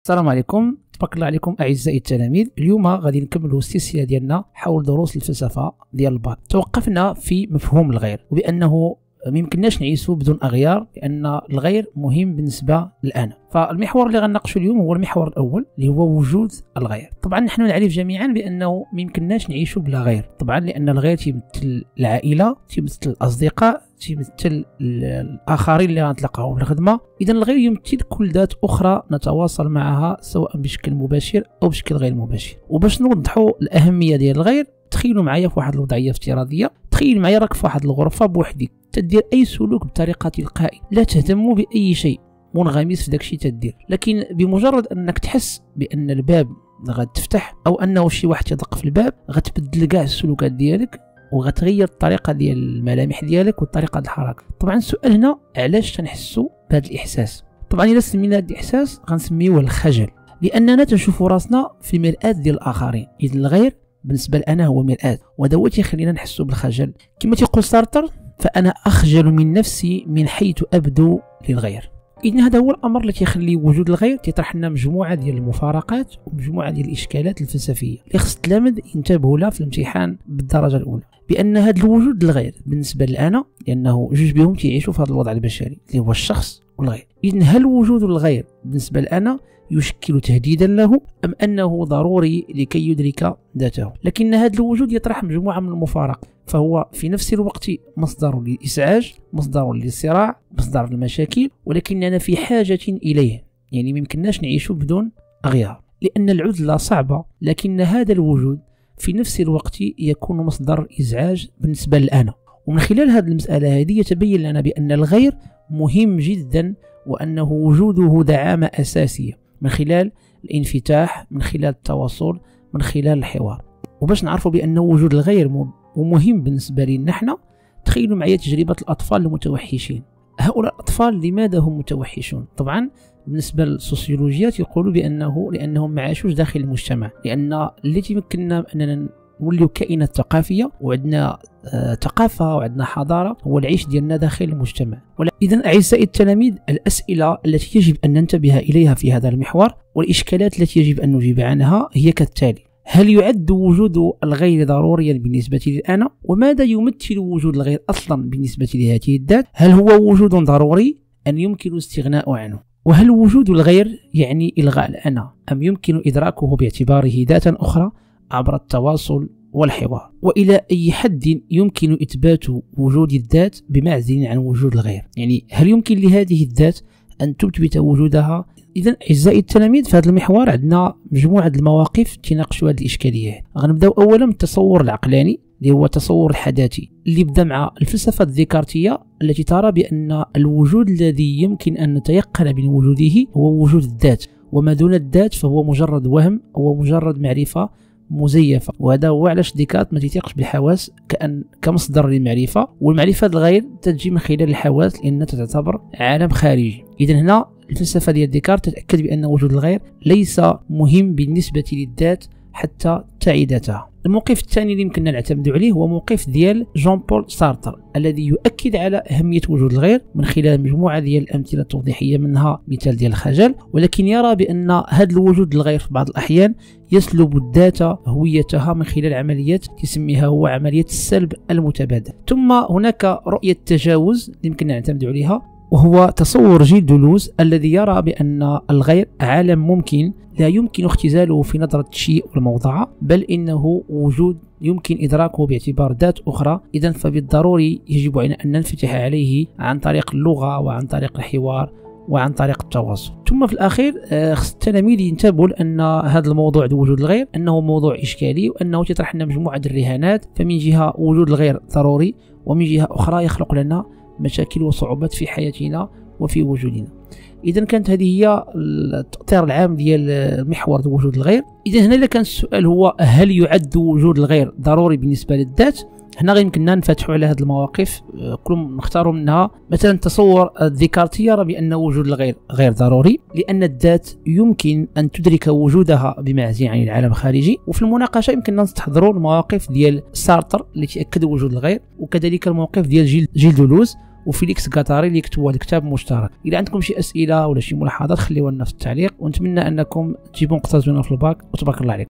السلام عليكم، تبارك الله عليكم اعزائي التلاميذ. اليوم غادي نكملوا السلسله ديالنا حول دروس الفلسفه ديال الباك. توقفنا في مفهوم الغير وبانه ما يمكنناش نعيشوا بدون اغيار، لان الغير مهم بالنسبه للانا. فالمحور اللي غنناقشوا اليوم هو المحور الاول اللي هو وجود الغير. طبعا نحن نعرف جميعا بانه ما يمكنناش نعيشوا بلا غير، طبعا لان الغير تيمثل العائله، تيمثل الاصدقاء، تيمثل الاخرين اللي غنتلاقاو في الخدمه. اذا الغير يمثل كل ذات اخرى نتواصل معها سواء بشكل مباشر او بشكل غير مباشر. وباش نوضحوا الاهميه ديال الغير، تخيلوا معايا في واحد الوضعيه افتراضيه. تخيل معايا راك في واحد الغرفه بوحدك، تدير اي سلوك بطريقه تلقائي، لا تهتم باي شيء، منغمس في داكشي تدير. لكن بمجرد انك تحس بان الباب غتفتح او انه شي واحد يدق في الباب، غتبدل كاع السلوكات ديالك وغتغير الطريقه ديال الملامح ديالك والطريقه ديال الحركه. طبعا السؤال هنا، علاش تنحسوا بهذا الاحساس؟ طبعا الا سمينا هذا الاحساس غنسميوه الخجل، لاننا تنشوفوا راسنا في المرآة ديال الاخرين. اذا الغير بالنسبه لنا هو مرآة، وهذا هو تيخلينا نحسوا بالخجل. كما تيقول سارتر، فانا اخجل من نفسي من حيث ابدو للغير. إذن هذا هو الأمر الذي يخلي وجود الغير تيطرح لنا مجموعة ديال المفارقات ومجموعة ديال الإشكالات الفلسفية اللي خص التلاميذ ينتبهوا لها في الامتحان بالدرجة الأولى. بأن هذا الوجود الغير بالنسبة لأنا، لأنه جوج بهم تيعيشوا في هذا الوضع البشري اللي هو الشخص والغير. إذن هل وجود الغير بالنسبة لأنا يشكل تهديدا له، أم أنه ضروري لكي يدرك ذاته؟ لكن هذا الوجود يطرح مجموعة من المفارقات، فهو في نفس الوقت مصدر للإزعاج، مصدر للصراع، مصدر للمشاكل، ولكننا في حاجة إليه. يعني ما يمكنناش نعيش بدون أغيار، لأن العزلة صعبة، لكن هذا الوجود في نفس الوقت يكون مصدر إزعاج بالنسبة لأنا. ومن خلال هذه المسألة هذه يتبين لنا بأن الغير مهم جدا، وأنه وجوده دعامة أساسية من خلال الانفتاح، من خلال التواصل، من خلال الحوار. وباش نعرفوا بأن وجود الغير مهم بالنسبة لنا نحن، تخيلوا معي تجربة الأطفال المتوحشين. هؤلاء الأطفال لماذا هم متوحشون؟ طبعا بالنسبة للسوسيولوجيا يقولوا لأنهم ما عاشوش داخل المجتمع، لأن اللي تمكننا أننا نوليو كائنات ثقافية وعندنا ثقافة وعندنا حضارة هو العيش ديالنا داخل المجتمع. إذن أعزائي التلاميذ، الأسئلة التي يجب أن ننتبه إليها في هذا المحور والإشكالات التي يجب أن نجيب عنها هي كالتالي: هل يعد وجود الغير ضروريا بالنسبة لي أنا؟ وماذا يمثل وجود الغير أصلا بالنسبة لهذه الذات؟ هل هو وجود ضروري أن يمكن الاستغناء عنه؟ وهل وجود الغير يعني إلغاء الأنا، أم يمكن إدراكه باعتباره ذاتا أخرى عبر التواصل والحوار؟ وإلى أي حد يمكن إثبات وجود الذات بمعزل عن وجود الغير؟ يعني هل يمكن لهذه الذات أن تثبت وجودها؟ إذن أعزائي التلاميذ، في هذا المحور عندنا مجموعة المواقف تناقشوا هذه الإشكالية. غنبداو أولا من التصور العقلاني اللي هو التصور الحداثي، اللي بدا مع الفلسفة الديكارتية التي ترى بأن الوجود الذي يمكن أن نتيقن من وجوده هو وجود الذات، وما دون الذات فهو مجرد وهم أو مجرد معرفة مزيفة. وهذا هو علاش ديكارت ما تيثقش بالحواس كمصدر للمعرفة، والمعرفة الغير تجي من خلال الحواس لأنها تعتبر عالم خارجي. إذن هنا الفلسفة ديال ديكارت تتأكد بأن وجود الغير ليس مهم بالنسبة للذات حتى تعيدتها. الموقف الثاني اللي يمكننا نعتمد عليه هو موقف ديال جون بول سارتر، الذي يؤكد على أهمية وجود الغير من خلال مجموعة ديال الأمثلة التوضيحية، منها مثال ديال الخجل، ولكن يرى بأن هذا الوجود الغير في بعض الأحيان يسلب الذات هويتها من خلال عمليات يسميها هو عملية السلب المتبادل. ثم هناك رؤية التجاوز اللي يمكننا نعتمد عليها، وهو تصور جيل دولوز الذي يرى بأن الغير عالم ممكن لا يمكن اختزاله في نظرة الشيء والموضوع، بل إنه وجود يمكن إدراكه باعتبار ذات أخرى. إذن فبالضروري يجب علينا أن ننفتح عليه عن طريق اللغة وعن طريق الحوار وعن طريق التواصل. ثم في الأخير خص التلاميذ ينتبهوا لأن هذا الموضوع وجود الغير أنه موضوع إشكالي، وأنه يطرح لنا مجموعة الرهانات. فمن جهة وجود الغير ضروري، ومن جهة أخرى يخلق لنا مشاكل وصعوبات في حياتنا وفي وجودنا. إذا كانت هذه هي التأطير العام ديال محور وجود الغير. إذا هنا كان السؤال هو: هل يعد وجود الغير ضروري بالنسبة للذات؟ هنا يمكننا نفتحوا على هذه المواقف، كلهم نختاروا منها. مثلا التصور الديكارتي يرى بأن وجود الغير غير ضروري، لأن الذات يمكن أن تدرك وجودها بمعزل عن العالم الخارجي. وفي المناقشة يمكننا نستحضروا المواقف ديال سارتر التي أكد وجود الغير، وكذلك الموقف ديال جيل دولوز وفيليكس قطاري اللي كتبوا هذا الكتاب مشترك. اذا عندكم شي اسئله ولا شي ملاحظات خليوها لنا في التعليق، ونتمنى انكم تجيبوا نقطه زوينه في الباك، وتبارك الله عليكم.